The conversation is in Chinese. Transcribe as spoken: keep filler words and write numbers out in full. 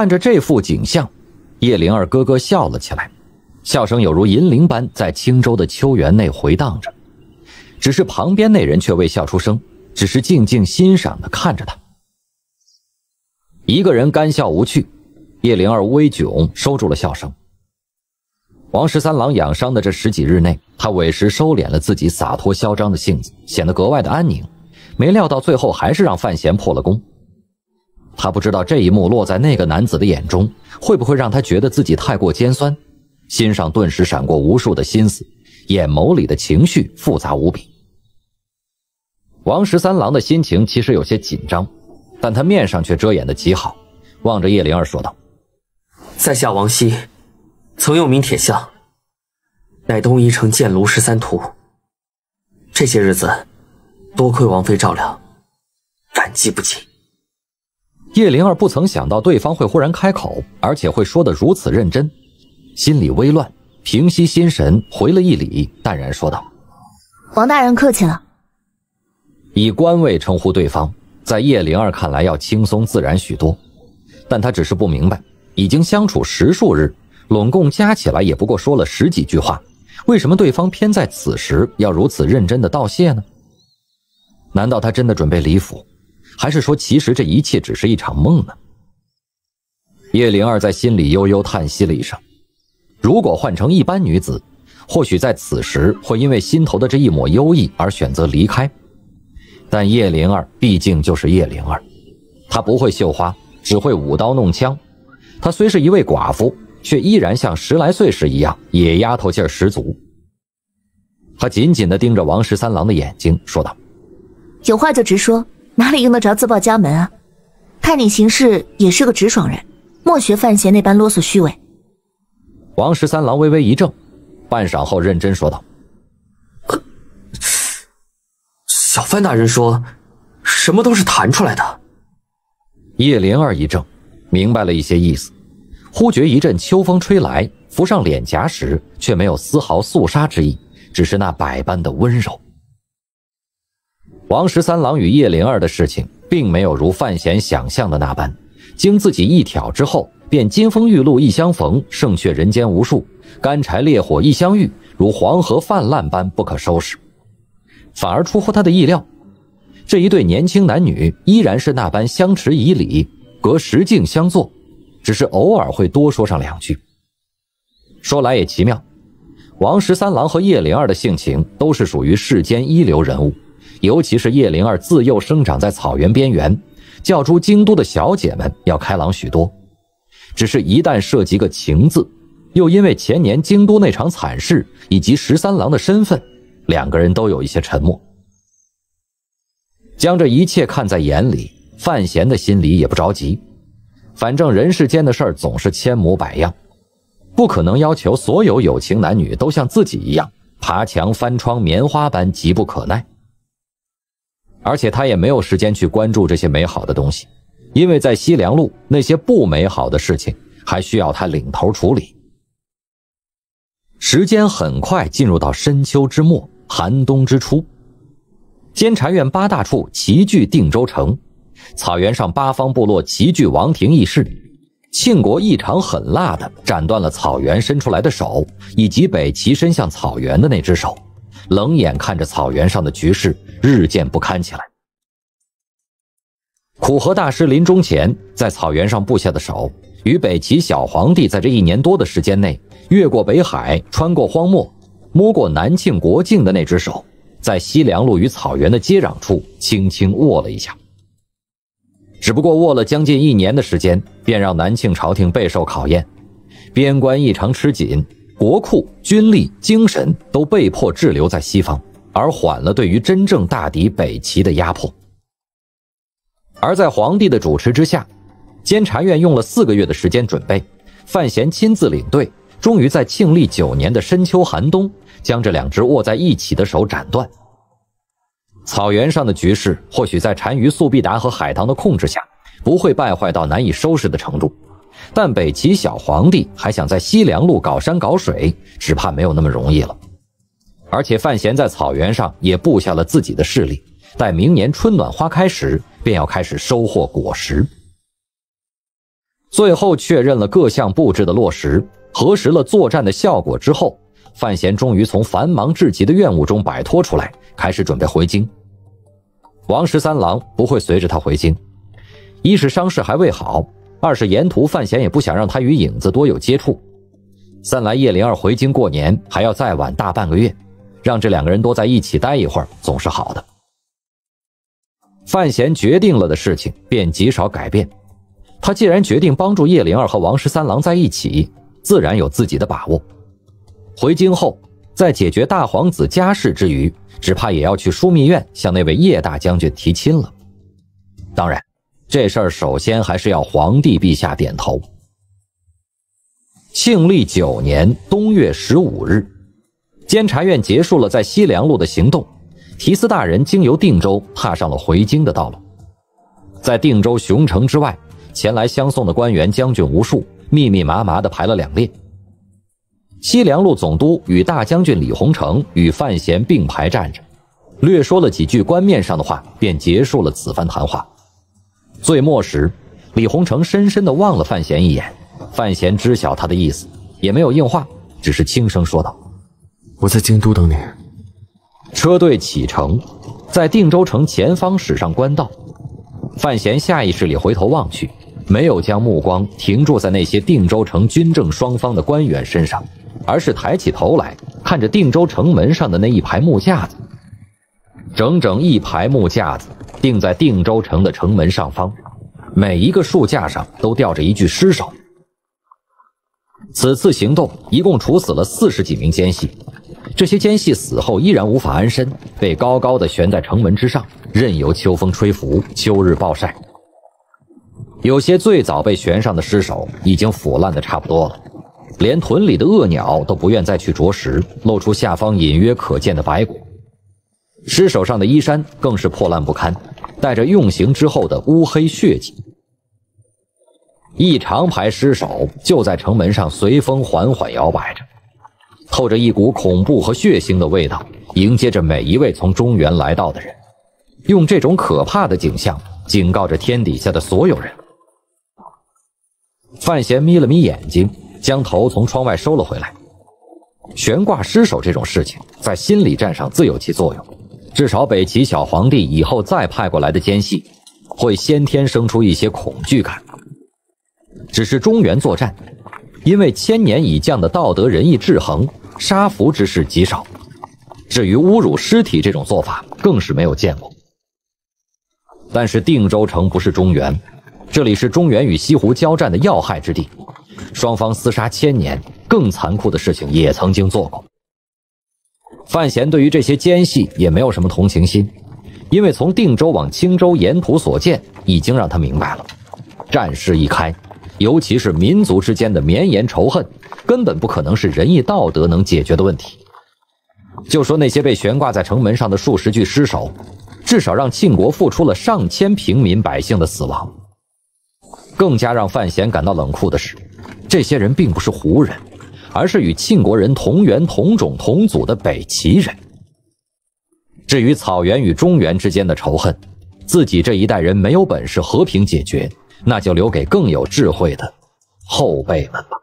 看着这幅景象，叶灵儿咯咯笑了起来，笑声有如银铃般在青州的秋园内回荡着。只是旁边那人却未笑出声，只是静静欣赏地看着他。一个人干笑无趣，叶灵儿微窘收住了笑声。王十三郎养伤的这十几日内，他委实收敛了自己洒脱嚣张的性子，显得格外的安宁。没料到最后还是让范闲破了功。他不知道这一幕落在那个男子的眼中，会不会让他觉得自己太过尖酸，心上顿时闪过无数的心思，眼眸里的情绪复杂无比。王十三郎的心情其实有些紧张，但他面上却遮掩得极好，望着叶灵儿说道： 在下王熙，曾用名铁相，乃东夷城剑庐十三徒。这些日子多亏王妃照料，感激不尽。 叶灵儿不曾想到对方会忽然开口，而且会说得如此认真，心里微乱，平息心神，回了一礼，淡然说道： 王大人客气了。 以官位称呼对方，在叶灵儿看来要轻松自然许多，但他只是不明白，已经相处十数日，拢共加起来也不过说了十几句话，为什么对方偏在此时要如此认真的道谢呢？难道他真的准备离府，还是说其实这一切只是一场梦呢？叶灵儿在心里悠悠叹息了一声，如果换成一般女子，或许在此时会因为心头的这一抹忧意而选择离开，但叶灵儿毕竟就是叶灵儿，她不会绣花，只会舞刀弄枪。她虽是一位寡妇，却依然像十来岁时一样野丫头劲儿十足。她紧紧地盯着王十三郎的眼睛说道： 有话就直说，哪里用得着自报家门啊？看你行事也是个直爽人，莫学范闲那般啰嗦虚伪。 王十三郎微微一怔，半晌后认真说道： 小范大人说什么都是弹出来的。 叶灵儿一怔，明白了一些意思，忽觉一阵秋风吹来，拂上脸颊时却没有丝毫肃杀之意，只是那百般的温柔。王十三郎与叶灵儿的事情并没有如范闲想象的那般，经自己一挑之后便金风玉露一相逢，胜却人间无数，干柴烈火一相遇，如黄河泛滥般不可收拾。反而出乎他的意料，这一对年轻男女依然是那般相持以礼，隔十径相坐，只是偶尔会多说上两句。说来也奇妙，王十三郎和叶灵儿的性情都是属于世间一流人物，尤其是叶灵儿自幼生长在草原边缘，较诸京都的小姐们要开朗许多。只是一旦涉及个情字，又因为前年京都那场惨事以及十三郎的身份，两个人都有一些沉默。将这一切看在眼里，范闲的心里也不着急，反正人世间的事儿总是千模百样，不可能要求所有有情男女都像自己一样爬墙翻窗棉花般急不可耐。而且他也没有时间去关注这些美好的东西，因为在西凉路那些不美好的事情还需要他领头处理。时间很快进入到深秋之末，寒冬之初，监察院八大处齐聚定州城，草原上八方部落齐聚王庭议事。庆国异常狠辣地斩断了草原伸出来的手，以及北齐伸向草原的那只手，冷眼看着草原上的局势日渐不堪起来。苦河大师临终前在草原上布下的手，与北齐小皇帝在这一年多的时间内越过北海，穿过荒漠，摸过南庆国境的那只手，在西凉路与草原的接壤处轻轻握了一下。只不过握了将近一年的时间，便让南庆朝廷备受考验，边关异常吃紧，国库、军力、精神都被迫滞留在西方，而缓了对于真正大敌北齐的压迫。而在皇帝的主持之下，监察院用了四个月的时间准备，范闲亲自领队，终于在庆历九年的深秋寒冬，将这两只握在一起的手斩断。草原上的局势或许在单于速必达和海棠的控制下不会败坏到难以收拾的程度，但北齐小皇帝还想在西凉路搞山搞水，只怕没有那么容易了。而且范闲在草原上也布下了自己的势力，待明年春暖花开时便要开始收获果实。 最后确认了各项布置的落实，核实了作战的效果之后，范闲终于从繁忙至极的任务中摆脱出来，开始准备回京。王十三郎不会随着他回京，一是伤势还未好，二是沿途范闲也不想让他与影子多有接触。三来叶灵儿回京过年还要再晚大半个月，让这两个人多在一起待一会儿总是好的。范闲决定了的事情便极少改变，他既然决定帮助叶灵儿和王十三郎在一起，自然有自己的把握。回京后，在解决大皇子家事之余，只怕也要去枢密院向那位叶大将军提亲了。当然，这事儿首先还是要皇帝陛下点头。庆历九年冬月十五日，监察院结束了在西凉路的行动，提司大人经由定州踏上了回京的道路。在定州熊城之外，前来相送的官员将军无数，密密麻麻地排了两列。西凉路总督与大将军李鸿成与范闲并排站着，略说了几句官面上的话，便结束了此番谈话。最末时，李鸿成深深地望了范闲一眼，范闲知晓他的意思，也没有应话，只是轻声说道：“ 我在京都等你。” 车队启程，在定州城前方驶上官道。范闲下意识里回头望去，没有将目光停住在那些定州城军政双方的官员身上，而是抬起头来看着定州城门上的那一排木架子。整整一排木架子钉在定州城的城门上方，每一个树架上都吊着一具尸首。此次行动一共处死了四十几名奸细，这些奸细死后依然无法安身，被高高的悬在城门之上，任由秋风吹拂，秋日暴晒。有些最早被悬上的尸首已经腐烂的差不多了，连屯里的恶鸟都不愿再去啄食，露出下方隐约可见的白骨。尸首上的衣衫更是破烂不堪，带着用刑之后的乌黑血迹。一长排尸首就在城门上随风缓缓摇摆着，透着一股恐怖和血腥的味道，迎接着每一位从中原来到的人，用这种可怕的景象警告着天底下的所有人。范闲眯了眯眼睛，将头从窗外收了回来。悬挂尸首这种事情在心理战上自有其作用，至少北齐小皇帝以后再派过来的奸细会先天生出一些恐惧感。只是中原作战，因为千年以降的道德仁义制衡，杀俘之事极少，至于侮辱尸体这种做法更是没有见过。但是定州城不是中原，这里是中原与西湖交战的要害之地，双方厮杀千年，更残酷的事情也曾经做过。范闲对于这些奸细也没有什么同情心，因为从定州往青州沿途所见已经让他明白了，战事一开，尤其是民族之间的绵延仇恨，根本不可能是仁义道德能解决的问题。就说那些被悬挂在城门上的数十具尸首，至少让庆国付出了上千平民百姓的死亡。更加让范闲感到冷酷的是，这些人并不是胡人，而是与庆国人同源同种同族的北齐人。至于草原与中原之间的仇恨，自己这一代人没有本事和平解决，那就留给更有智慧的后辈们吧。